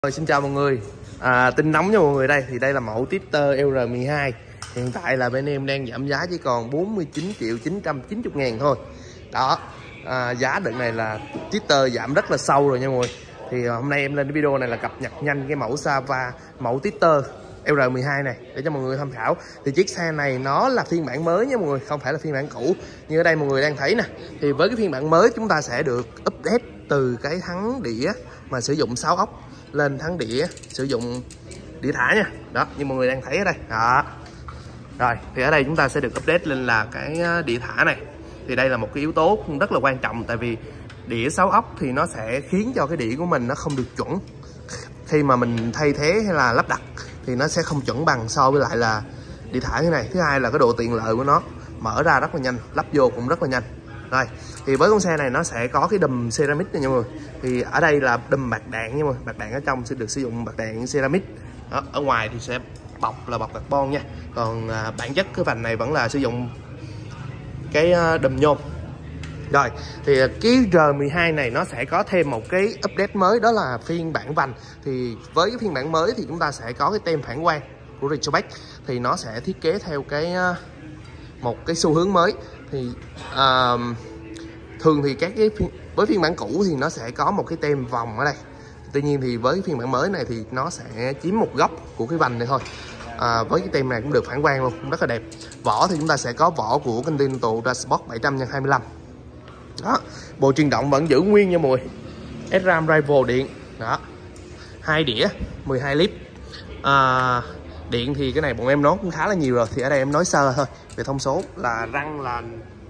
Xin chào mọi người, tin nóng cho mọi người đây. Thì đây là mẫu Twitter R12. Hiện tại là bên em đang giảm giá chỉ còn 49.990.000 thôi. Đó, giá đợt này là Twitter giảm rất là sâu rồi nha mọi người. Thì hôm nay em lên cái video này là cập nhật nhanh cái mẫu Sava, mẫu Twitter R12 này để cho mọi người tham khảo. Thì chiếc xe này nó là phiên bản mới nha mọi người, không phải là phiên bản cũ như ở đây mọi người đang thấy nè. Thì với cái phiên bản mới chúng ta sẽ được update từ cái thắng đĩa mà sử dụng 6 ốc lên thắng đĩa sử dụng đĩa thả nha. Đó, như mọi người đang thấy ở đây. Đó. Rồi, thì ở đây chúng ta sẽ được update lên là cái đĩa thả này. Thì đây là một cái yếu tố rất là quan trọng, tại vì đĩa 6 ốc thì nó sẽ khiến cho cái đĩa của mình nó không được chuẩn. Khi mà mình thay thế hay là lắp đặt thì nó sẽ không chuẩn bằng so với lại là đĩa thả như này. Thứ hai là cái độ tiện lợi của nó, mở ra rất là nhanh, lắp vô cũng rất là nhanh. Rồi, thì với con xe này nó sẽ có cái đùm ceramic này nha mọi người. Thì ở đây là đùm bạc đạn nha mọi người. Bạc đạn ở trong sẽ được sử dụng bạc đạn ceramic. Đó, ở ngoài thì sẽ bọc là bọc carbon nha. Còn bản chất cái vành này vẫn là sử dụng cái đùm nhôm. Rồi, thì cái R12 này nó sẽ có thêm một cái update mới, đó là phiên bản vành. Thì với cái phiên bản mới thì chúng ta sẽ có cái tem phản quang của Ridgeback. Thì nó sẽ thiết kế theo cái một cái xu hướng mới. Thì thường thì các cái với phiên bản cũ thì nó sẽ có một cái tem vòng ở đây. Tuy nhiên thì với phiên bản mới này thì nó sẽ chiếm một góc của cái vành này thôi. Với cái tem này cũng được phản quang luôn, cũng rất là đẹp. Vỏ thì chúng ta sẽ có vỏ của Continental Sport 700x25. Đó, bộ truyền động vẫn giữ nguyên nha mọi người. SRAM Rival điện. Đó, 2 đĩa 12 clip. Điện thì cái này bọn em nói cũng khá là nhiều rồi, thì ở đây em nói sơ thôi về thông số. Là răng là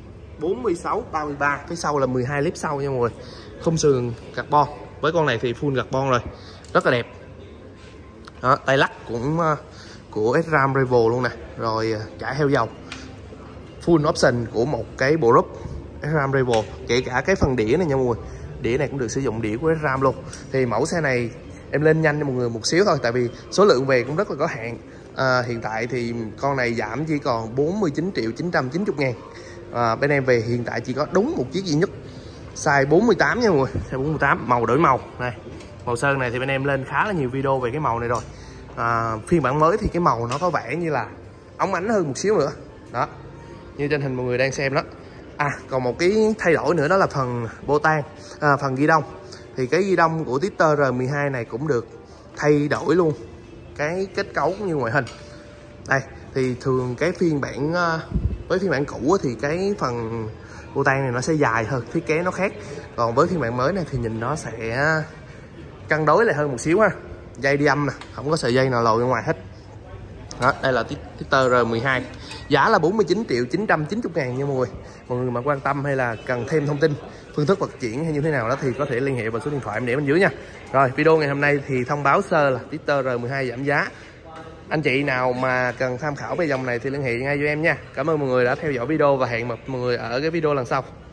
46-33, phía sau là 12 clip sau nha mọi người. Khung sườn carbon, với con này thì full carbon rồi, rất là đẹp. Đó, tay lắc cũng của SRAM Rival luôn nè. Rồi chả heo dầu, full option của một cái bộ rúp SRAM Rival. Kể cả cái phần đĩa này nha mọi người, đĩa này cũng được sử dụng đĩa của SRAM luôn. Thì mẫu xe này em lên nhanh cho mọi người một xíu thôi, tại vì số lượng về cũng rất là có hạn. Hiện tại thì con này giảm chỉ còn 49.990.000. Bên em về hiện tại chỉ có đúng một chiếc duy nhất, size 48 nha mọi người, size 48, màu đổi màu này. Màu sơn này thì bên em lên khá là nhiều video về cái màu này rồi. Phiên bản mới thì cái màu nó có vẻ như là óng ánh hơn một xíu nữa. Đó, như trên hình mọi người đang xem đó. Còn một cái thay đổi nữa đó là phần bô tan, phần ghi đông. Thì cái ghi đông của Twitter R12 này cũng được thay đổi luôn cái kết cấu cũng như ngoại hình. Đây, thì thường cái phiên bản với phiên bản cũ thì cái phần bô tan này nó sẽ dài hơn, thiết kế nó khác. Còn với phiên bản mới này thì nhìn nó sẽ cân đối lại hơn một xíu ha. Dây đi âm nè, không có sợi dây nào lồi ra ngoài hết. Đó, đây là Twitter R12. Giá là 49.990.000 nha mọi người. Mọi người mà quan tâm hay là cần thêm thông tin, phương thức vận chuyển hay như thế nào đó thì có thể liên hệ vào số điện thoại em để bên dưới nha. Rồi, video ngày hôm nay thì thông báo sơ là Twitter R12 giảm giá. Anh chị nào mà cần tham khảo về dòng này thì liên hệ ngay với em nha. Cảm ơn mọi người đã theo dõi video và hẹn gặp mọi người ở cái video lần sau.